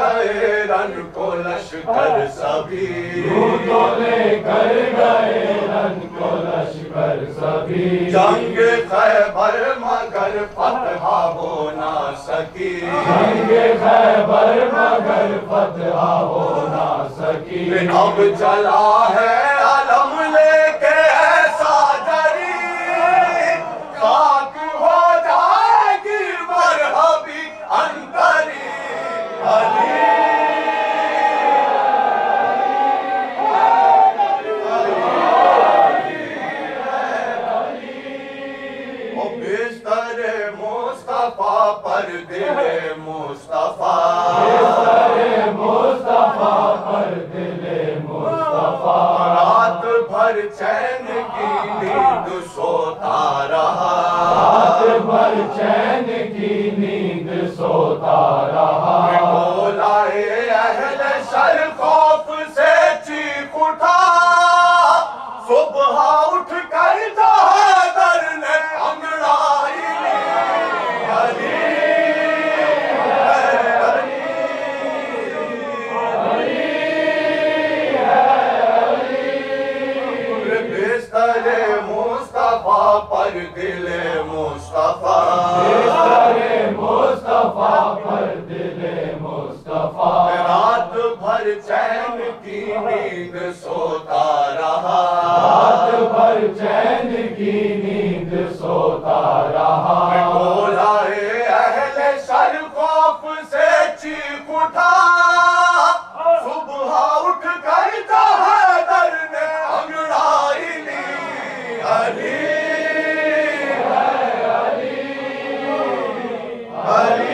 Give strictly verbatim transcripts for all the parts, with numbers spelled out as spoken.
गए रन को लश्कर सभी, यूं तो लेकर गए रन को लश्कर सभी। जंग खैबर मगर फतह हो ना सकी, जंग खैबर मगर फतह हो ना सकी। अब चला है अलम लेके ऐसा जरी, खाक हो जाएगी मरहबी अंतरी। अली ओ बिस्तरे मुस्तफा पर दिले मुस्तफा, बिस्तरे मुस्तफा पर दिले मुस्तफा। रात भर चैन की नींद सोता रहा, रात भर चैन की नींद सोता रहा। बोलाए अहले शर खौफ से चीख उठा, सुबह उठ कर जहादर ने अंगड़ाई ली। अली है अली, बिस्तरे मुस्तफा पर दिले मुस्तफा, बिस्तरे मुस्तफा पर दिले मुस्तफा। रात भर चैन की नींद सोता रहा, रात भर चैन की नींद सोता रहा। बोलाए अहले शर खौफ से चीख उठा, सुबह उठ कर जहादर ने अंगड़ाई ली। अली है अली, अली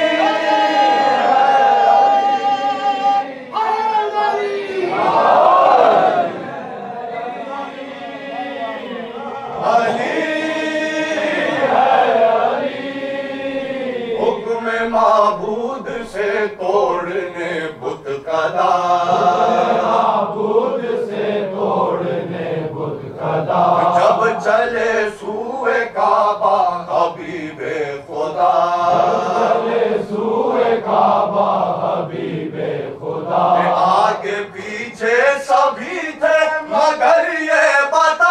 माबूद से तोड़ने बुत कदा, माबूद से तोड़ने बुत कदा। जब चले सूए काबा हबीबे खुदा, चले सूए काबा हबीबे खुदा। आगे पीछे सभी थे मगर ये बता,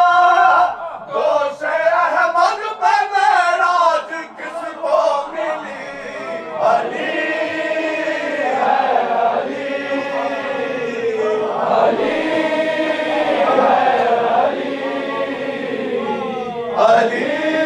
दोषे अहमद पे मेराज किसको मिली। अली है अली, अली है अली, अली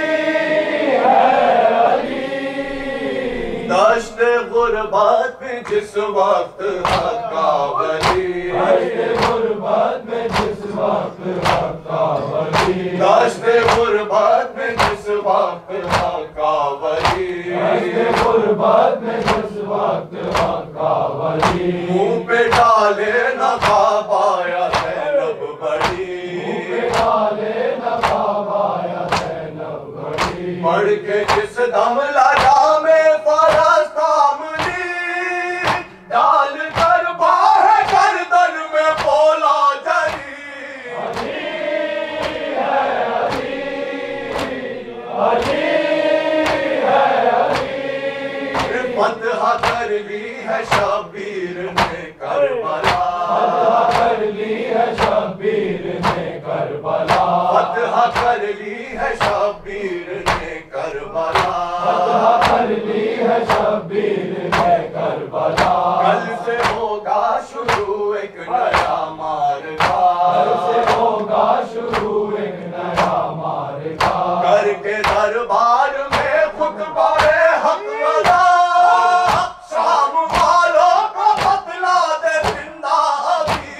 है अली। दश्त गुरबत में जिस वक्त हक्का वली, दश्त गुरबत में जिस वक्त हक्का वली। दश्त गुरबत में जिस वक्त हक्का वली, दश्त गुरबत में जिस वक्त हक्का वली। मुंह पे डाले न बाबाया ज़ैनब बड़ी, मुंह पे डाले न बाबाया ज़ैनब बड़ी। पढ़ के जिस दम लगा में फरस थामली, डाल कर बाहे गर्दन में बोला जरी। अली है अली, अली है अली। फतह कर ली है शबीर ने करबला, फतह कर ली है शबीर ने करबला। फतह कर ली है शबीर ने करबला, फतह कर ली है शबीर ने करबला। कल से होगा शुरू एक नया मारका, कल से होगा शुरू एक नया मारका। करके दरबार में खुतबा हक अदा, शाम वालों को बतला दे जिंदा अभी।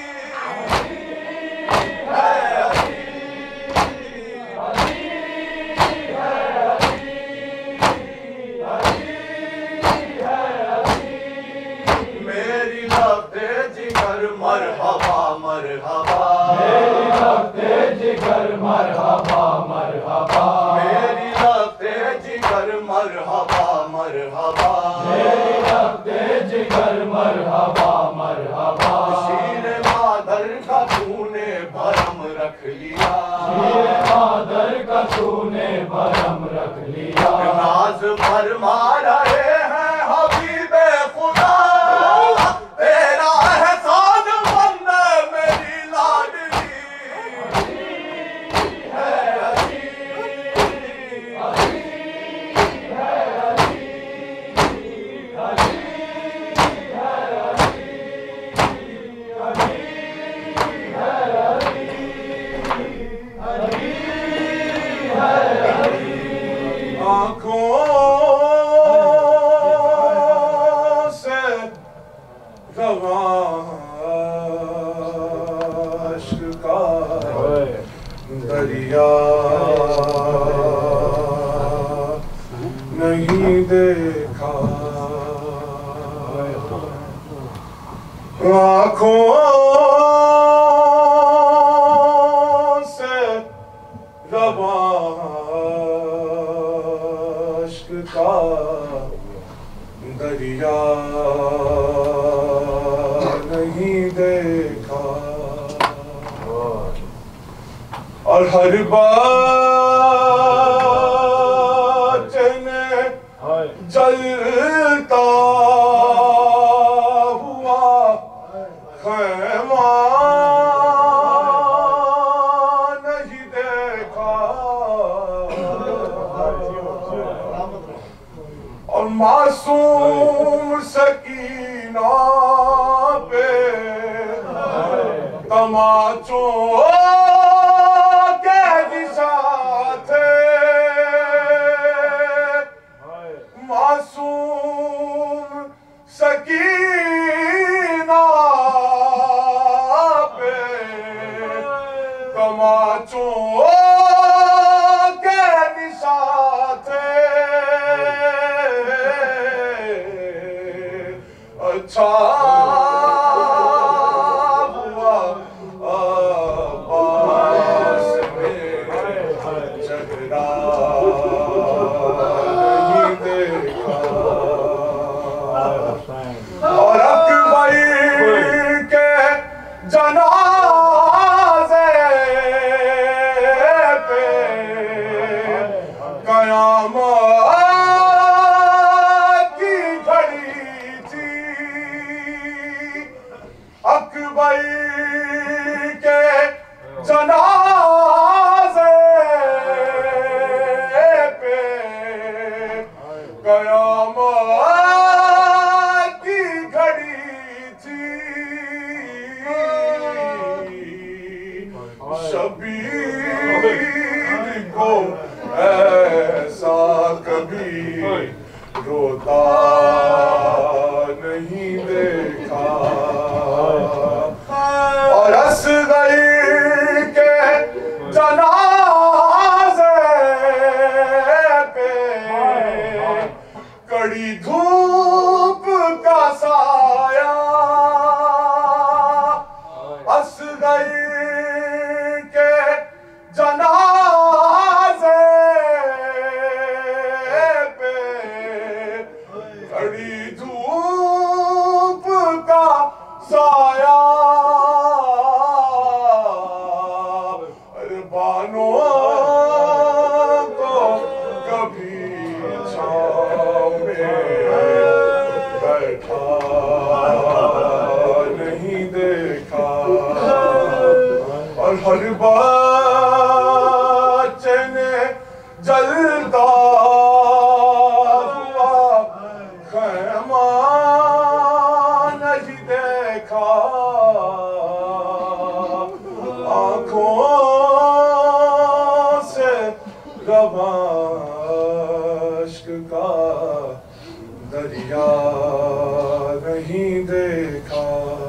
है अली, अली है अली, अली है अली। मेरी लफ्ज़े जिगर मरहबा मरहबा, मेरी लफ्ज़े जिगर मरहबा मरहबा। मेरी लफ्ज़े जिगर मरहबा मरहबा। मेरी लफ्ज़े जिगर मरहबा मरहबा। शीर मादर का तूने भरम रख लिया, शीर मादर का तूने भरम रख लिया। नाज फरमा रहे हैं हबीबे खुदा, नहीं देखा, आँखों से रवां इश्क का दरिया नहीं देखा, और हर बात ने जलता हुआ खैमा नहीं देखा, और मासूम सकीना पे तमाचों के दिशा थे, मासूम सकीना पे तमाचों के दिशा थे, अच्छा हुआ आवाज़ में झगड़ा नहीं देखा, और अकबर के जनाज़े पे क़यामत की घड़ी थी, अकबर के जनाज़े पे क़यामत की घड़ी थी, शबीर को ऐसा कभी रोता नहीं देखा, और असगर के जनाज़े पे कड़ी धूप का साया, असगर के जनाज़े पे कड़ी धूप का साया, बानों को कभी छाँव में बैठा नहीं देखा, और हर बच्चे ने जलता हुआ खैमा नहीं देखा, आँखों से रवां इश्क का दरिया नहीं देखा।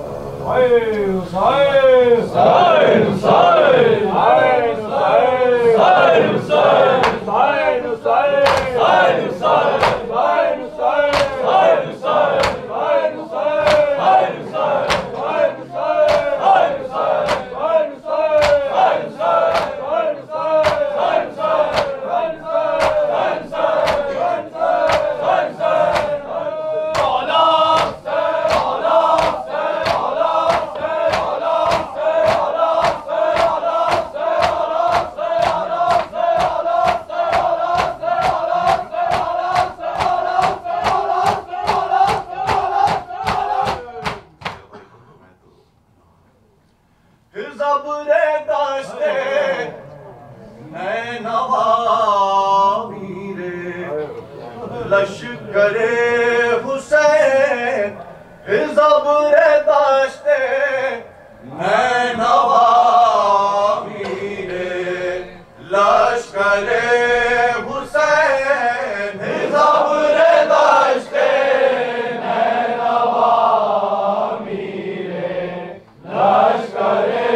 लश्करे हुसैन ज़ब्रे दाश्ते नैनवा मीरे, लश्करे हुसैन ज़ब्रे दाश्ते नैनवा मीरे, लश्करे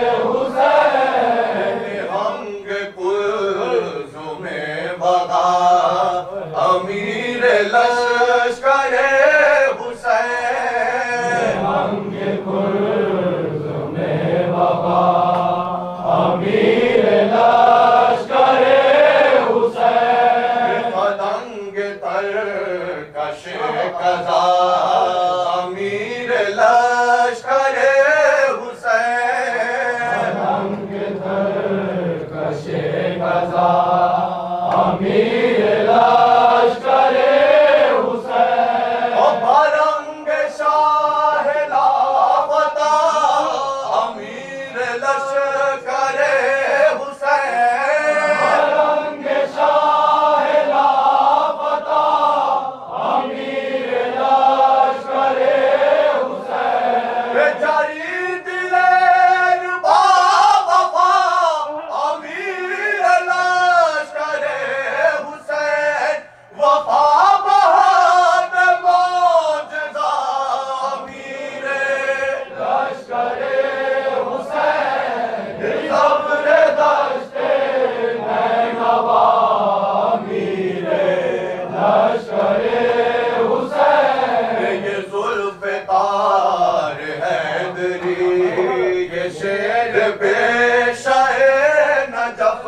हुसैन हंग कुल में बगा अमीर अमीर लश्कर हुसैन अंगे खुर्द में वफा अमीर लश्कर हुसैन पतंग तर कश कजा अमीर लश्कर हुसैन पतंग तर कश कजा अमीर लश्कर हुसैन ओ भरंग शाह लापता अमीर लश्कर हुसैन रंग शाह लापता अमीर लश्कर हुसैन बेचारी दिलेर बावफा अमीर लश्कर हुसैन वफा बहाद मौजज़ा अमीर लश्कर हुसैन सब्र दश्ते नैनवा अमीर लश्कर हुसैन ये ज़ुल्फ़िकार हैदरी ये शेर पेशाए नजफ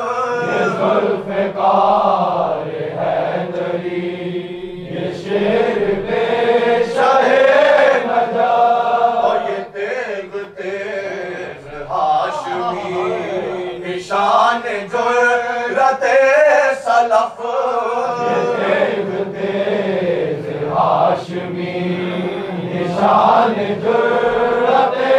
ज़ुल्फ़िकार हैदरी ये शेर पेशाहे नजफ और ये तेग तेज हाशमी निशान जुर्रते सलफ तेग तेज हाशमी निशान जुर्रते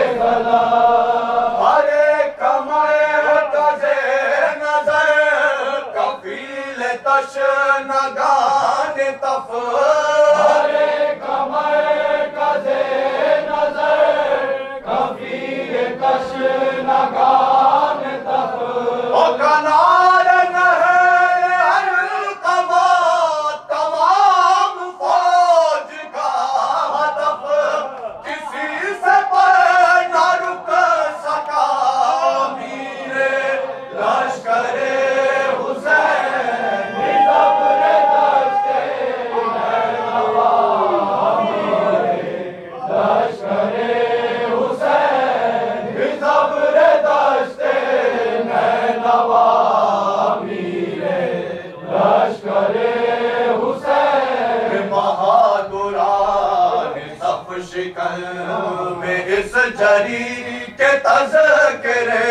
सलाम हरे कमर तजे नजर कफील तश नगान तफ हरे कमर कजे नजर कफील कश नगान तफ ओ कनार नहर अलकमा तमाम फौज का हदफ किसी से पर न रुक सका अमीर लश्कर हुसैन सब्र दश्ते नैनवा अमीर लश्कर हुसैन सब्र दश्ते नैनवा अमीर लश्कर हुसैन बहादुरान सफ शिकन में इस जरी के तज़किरे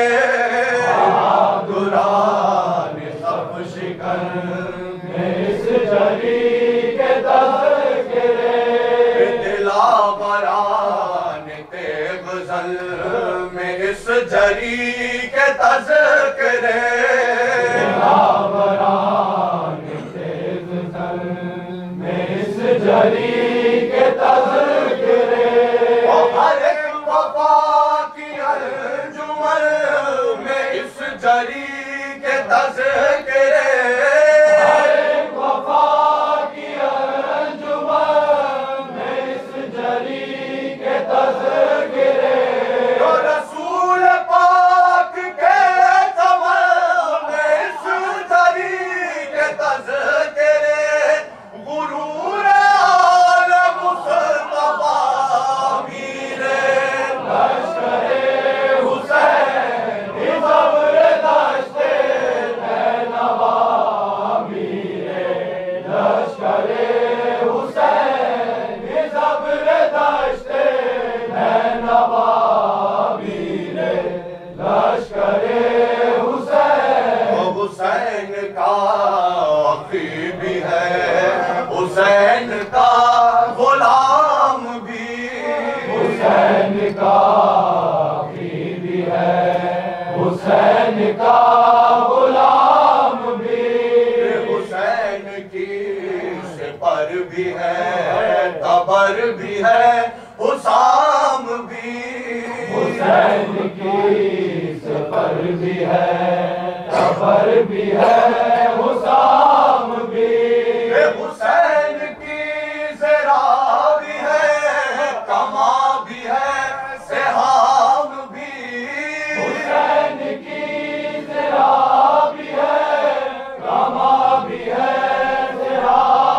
बहादुरान सफ शिकन इस जरी के तज़किरे दिलावरान तेग़ज़ल में इस जरी के तज़किरे दिलावरान तेज़ सल में इस जरी के तज़किरे और हर एक वफा की अंजुमन में इस जरी के तज़किरे वफा की अंजुमन में इस जरी के तज़किरे जो रसूल पाक के ज़मान में इस जरी के तज़किरे गुरूर आल मुस्तफा अमीर लश्कर हुसैन सब्र दश्ते नैनवा अमीर लश्कर हुसैन सब्र दश्ते नैनवा अमीर लश्कर हुसैन वो हुसैन का अखी भी है हुसैन का गुलाम भी हुसैन का अखी भी है हुसैन का गुलाम भी हुसैन की सिपर भी है तबर भी है हुसाम भी हुसैन की सफर भी है सफर भी है हुसाम भी हुसैन की ज़रा भी है कमा भी है सेहाम भी हुसैन की जरा भी है कमा भी है जरा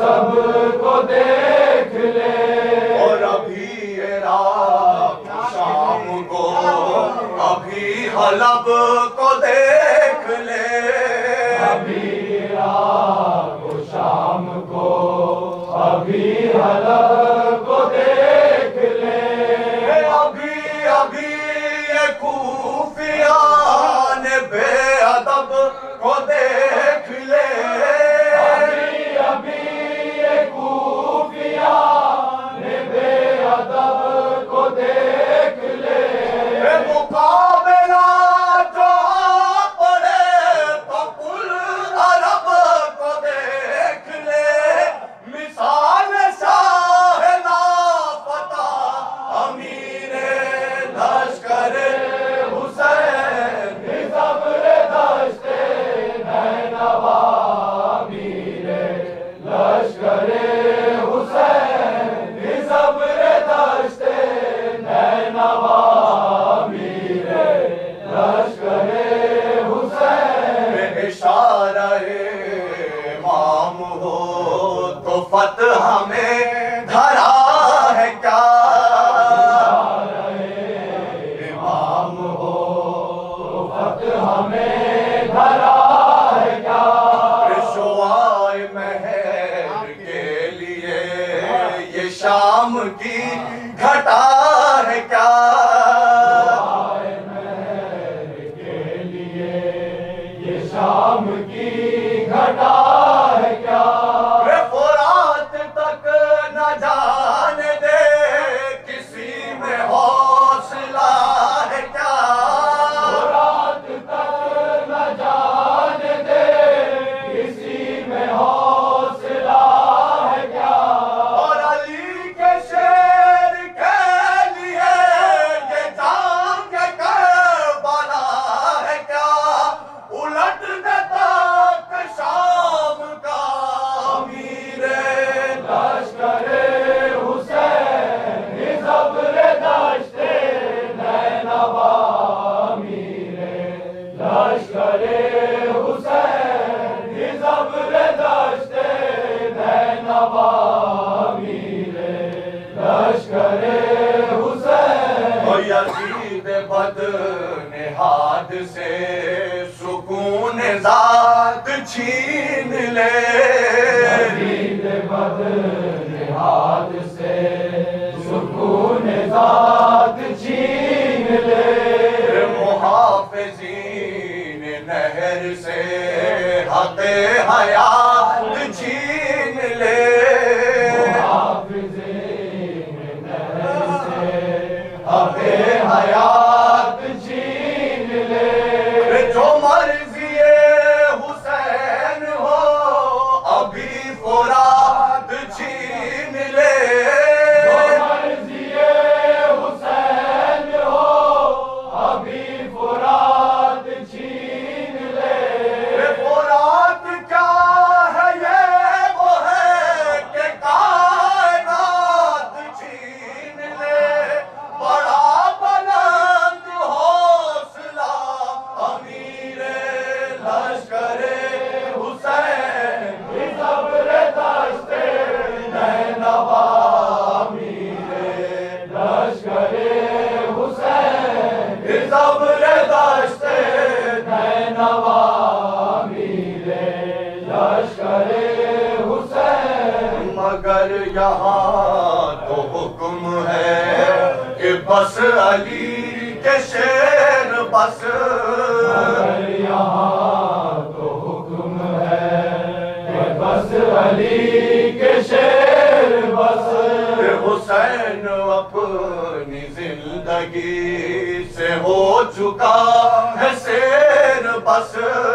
सबको देख ले। और अभी ये रात शाम को अभी हलब को देख ले। अभी रात को शाम को अभी हलब को देख ले। अभी अभी ये खूफिया ने बेअदब को देख ले। अभी अभी ये खूफिया ने बेअदब को देख ले। मुकाबला जो पड़े तो कुल अरब को देख ले। मिसाल शाह लापता अमीर लश्कर हुसैन। सब्र दश्ते नैनवा अमीर लश्कर हुसैन। सब्र दश्ते नैनवा अमीर लश्कर हुसैन। इशारे इमाम हो तो फतह में धरा है क्या। इमाम हो तो फतह में धरा है क्या। शुआए महर के लिए ये शाम की घटा है क्या। आए महर के लिए ये शाम की घटा है क्या। वे फुरात तक न जाने दे किसी में हौसला है क्या। रात तक न जाने दे किसी में हौसला है क्या। और अली के शेर के लिए ये जांग करबला है क्या। उलट देता शाम का अमीर लश्कर हुसैन। सब्र दश्ते नैनवा अमीर लश्कर हुसैन। सब्र दश्ते नैनवा अमीर लश्कर हुसैन। और यजीद बदनिहाद से सुकून ज़ात छीन ले। यजीद बदनिहाद से सुकून ज़ात छीन ले। मुहाफ़िज़ीन नहर से हक़े हयात छीन ले। हाफ़िज़ीन नहर से हक़े हयात छीन ले। जो मर्ज़ी हुसैन हो अभी फुरात छीन ले। मर्ज़ी हुसैन हो अभी फुरात छीन ले। फुरात क्या है ये वो है कि कायनात छीन ले। बड़ा बुलंद हौसला अमीर लश्कर हुसैन। सब्र दश्ते नैनवा अमीर लश्कर हुसैन। सब्र दश्ते नैनवा अमीर लश्कर हुसैन। मगर यहाँ तो हुक्म है कि बस अली के शेर बस। मगर यहाँ तो हुक्म है कि बस अली के शेर बस। हुसैन अपनी जिंदगी से हो चुका है शेर बस।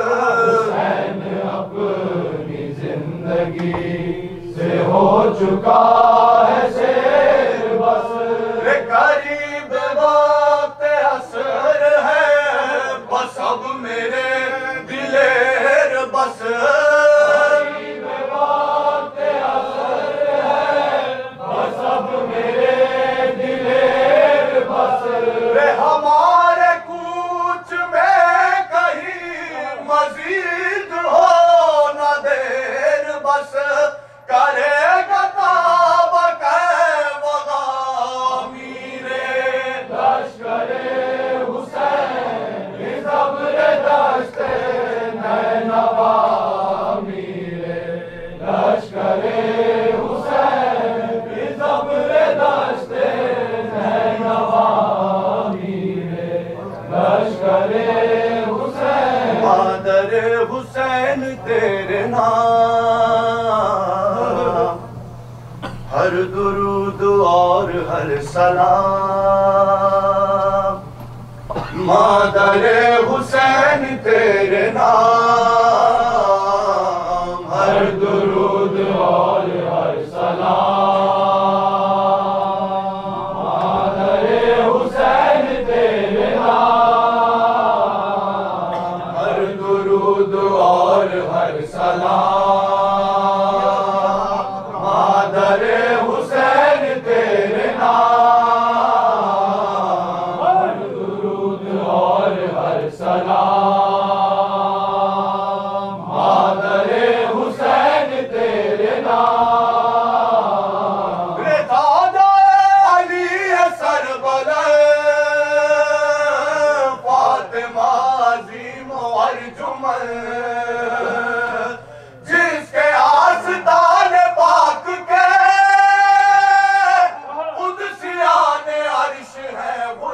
हुसैन अपनी जिंदगी से हो चुका है शेर बस। करीब वक्त असर है बस अब मेरे दिलेर बस। करीब वक्त असर है बस अब मेरे दिलेर बस। वे हमारे कूच में कहीं मजीद हो न देर बस। करे नवा मीरे लश्करे हुसैन की ज़ब्र दश्ते नवा मीरे लश्करे हुसैन मादर हुसैन तेरे नाम हर दुरूद और हर सलाम मादर हुसैन तेरे नाम हर दुरूद और हर सलाम मादरे हुसैन तेरे नाम हर दुरूद और हर सलाम मादर हुसैन तेरे नाम हर दुरूद और हर सलाम मादरे हुसैन तेरे नाम दादा अली सरबला फातिमा अज़ीम अर्जुमन जिसके आस्तान पाक के कुदसियान अर्श है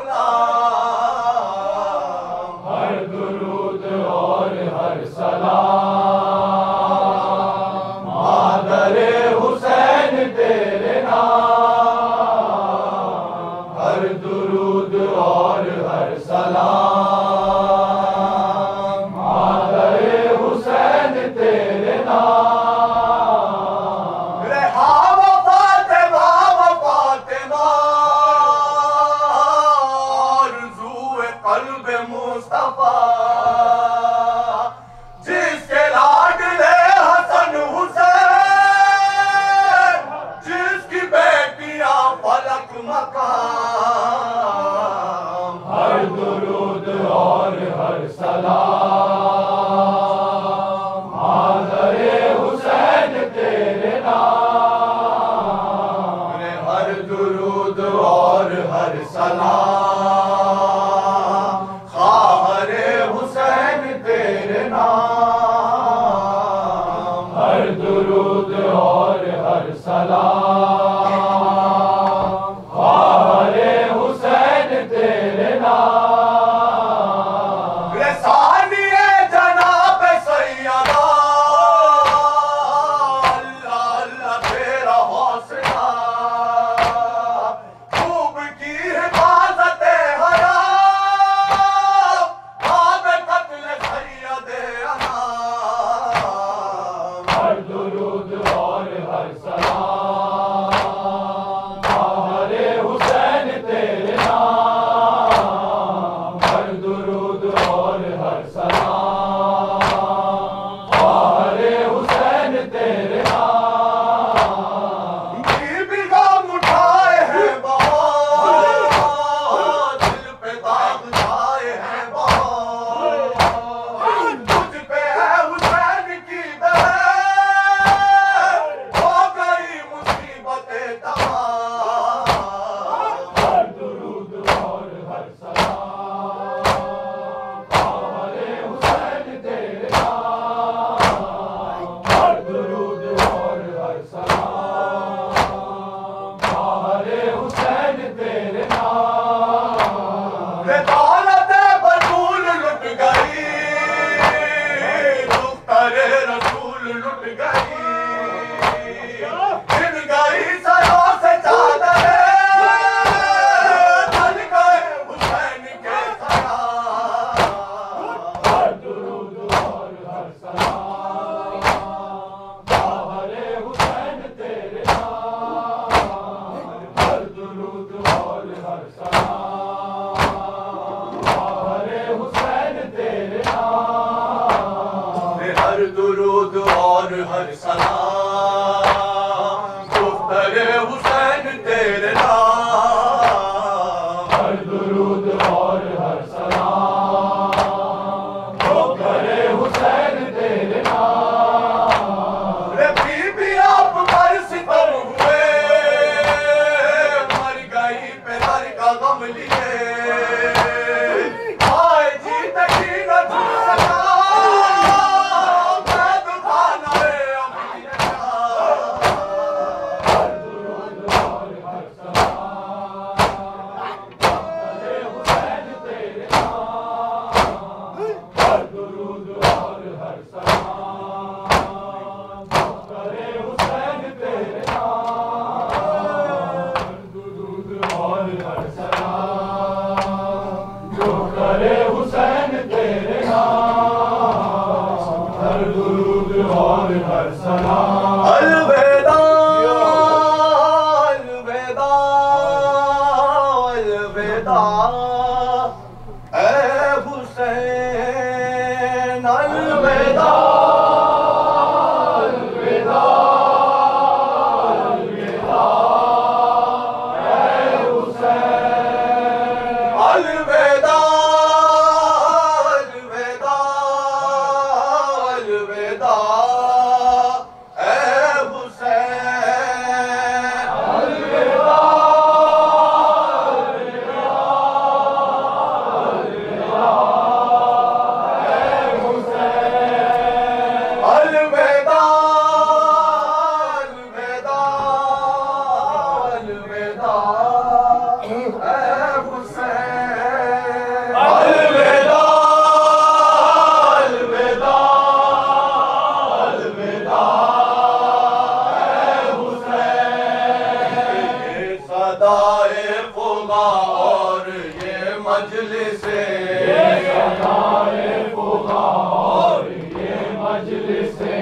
गुलाम हर दुरूद और हर सलाम मादरे हुसैन तेरे नाम हर दुरूद और हर सलाम मादरे हुसैन तेरे नाम रेहा फातिमा फातिमा आरज़ूए क़ल्ब मुस्तफ़ा जिसके लाडले हसन हुसैन जिसकी बेटियां फलक मकाम हर दुरूद और हर सलाम मादरे हुसैन तेरे नाम हर दुरूद और हर सलाम खाहरे हुसैन तेरे नाम हर दुरूद और हर सलाम खारे हुसैन तेरे नाम रसानिए जनाब सैयदा अल्लाह अल्लाह तेरा हौसला खूब की हिफाजत हरा बाद कत्ल सैयद अनाम हर दुरूद और हर सलाम खारे हुसैन तेरे नाम हर दुरूद और हर सलाम खारे हुसैन तेरे नाम बीबी गम उठाए हैं बहुत दिल पे दाग जाए हैं बहुत तुझ पे है हुसैन की दहर हो गई मुसीबतें तमाम हर दुरूद और हर सलाम खारे हुसैन तेरे नाम हर दुरूद और हर सलाम खारे हुसैन तेरे नाम रे दौलत बतूल लुट गई दुख्तरे रसूल लुट गई छिन गई सरों से चादरें ढल गए हुसैन के ख़याल हर दुरूद और हर सलाम खारे हुसैन तेरे नाम हर दुरूद और हर सलाम खारे हुसैन तेरे नाम हर दुरूद और हर सलाम दुख्तरे हुसैन तेरे नाम हर दुरूद और हर सलाम करे हुसैन तेरे नाम रे बीबी आप पर सितम हुए मर गई पे दर का गम लिए आए जीत की न छू सका दुरूद और हर सलाम। अलविदा अलविदा अलविदा ऐ हुसैन अलविदा अलविदा अलविदा ऐ हुसैन। अलविदा अलविदा अलविदा ऐ हुसैन। अलविदा अलविदा अलविदा अलविदा ऐ हुसैन। अलविदा अलविदा अलविदा ऐ हुसैन। ये सदाए फुगा और ये मजलिसे सदाए फुगा और ये मजलिसे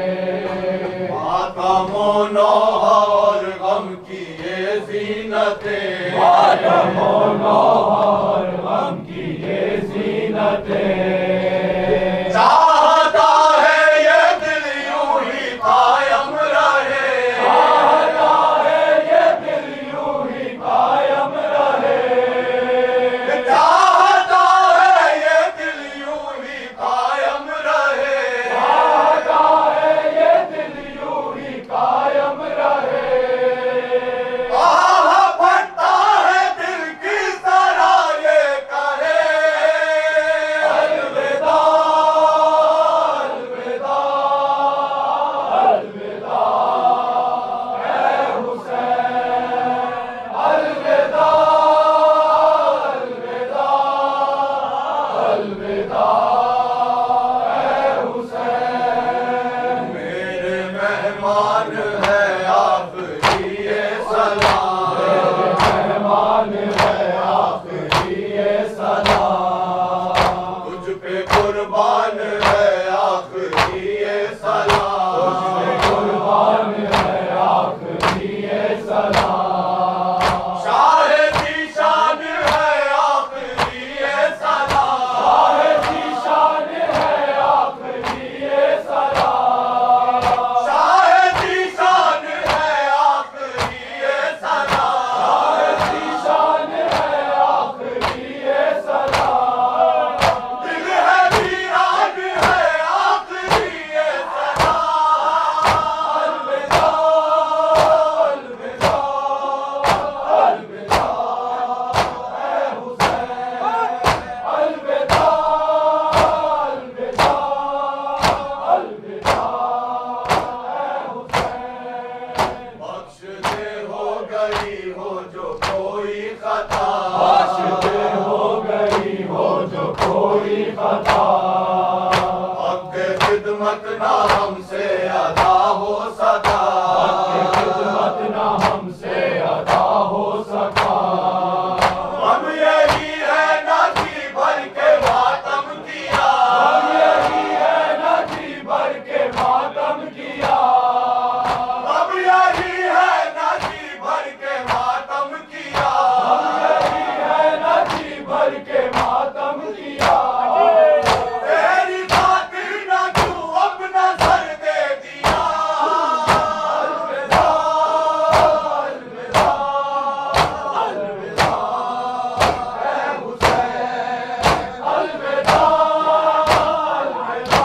मातमो नौहा और गम की ये ज़ीनतें। मातमो नौहा और गम की ये ज़ीनतें। चाहता है ये दिल यूं ही कायम रहे। चाहता है ये दिल यूं ही कायम रहे। चाहता है ये दिल यूं ही कायम रहे। चाहता है ये दिल यूं ही कायम रहे। आह फटता है दिल किस तरह ये कहे। अलविदा अलविदा अलविदा ऐ हुसैन। अलविदा अलविदा अलविदा ऐ हुसैन। मेरे मेहमान है आखिरी ये सलाम। मेहमान है आखिरी ये सलाम। तुझ पे कुर्बान है आखिरी ये सलाम। कुर्बान है आखिरी ये सलाम। शाहिदी शान है आखिरी ये सलाम। शाहिदी शान है आखिरी ये सलाम। शाहिदी शान है आखिरी ये सलाम। शाहिदी शान है आखिरी ये सलाम। दिल है वीरान है आखिरी ये सलाम। अलविदा अलविदा अलविदा ऐ हुसैन। अलविदा अलविदा अलविदा ऐ हुसैन। बख्श दे हो गई हो जो कोई खता। बख्शते हो गई हो जो कोई खता। हक खिदमत ना हमसे अदा हो सका। खिदमत ना हमसे अदा हो सका। हम यही है ना जी भर के मातम किया। यही है ना जी भर के मातम किया। हम यही है ना जी भर के मातम किया। यही है ना जी भर के मातम किया। तेरी खातिर ना तू अपना सर दे दिया। अलविदा अलविदा अलविदा ऐ हुसैन। अलविदा अलविदा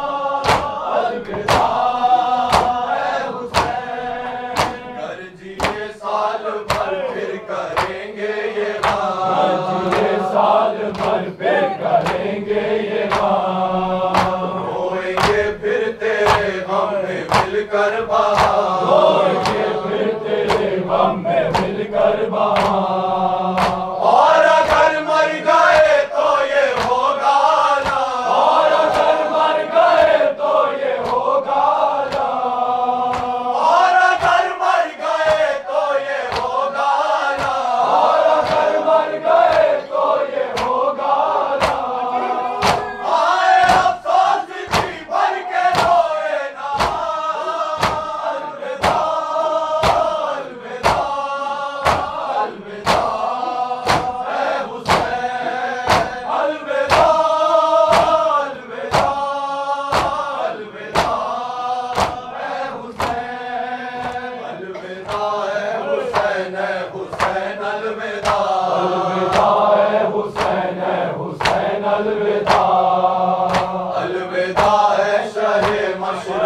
अलविदा ऐ हुसैन। गर्जिए साल भर फिर करेंगे ये बात। ये साल भर पे करेंगे ये बात। रोएंगे फिर तेरे गम में मिलकर बहार। के फिर तेरे गम में मिलकर बहार। और अगर मर गए तो ये होगा ना। और अगर मर गए तो ये होगा ना। और अगर मर गए तो ये होगा ना। और अगर मर गए तो ये होगा ना। आए अफसोस जी भर के लाश